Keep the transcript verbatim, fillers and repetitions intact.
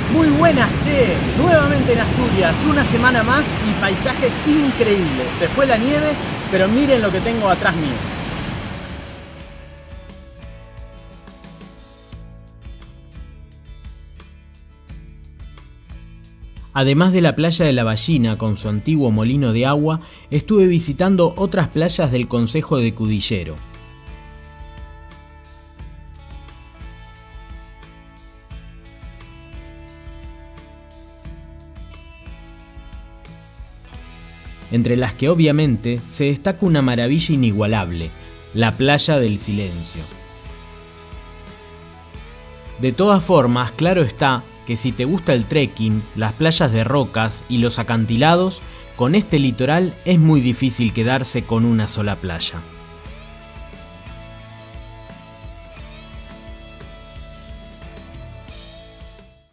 Muy buenas, che. Nuevamente en Asturias, una semana más y paisajes increíbles. Se fue la nieve, pero miren lo que tengo atrás mío. Además de la playa de La Ballina con su antiguo molino de agua, estuve visitando otras playas del concejo de Cudillero. Entre las que obviamente se destaca una maravilla inigualable, la Playa del Silencio. De todas formas, claro está que si te gusta el trekking, las playas de rocas y los acantilados, con este litoral es muy difícil quedarse con una sola playa.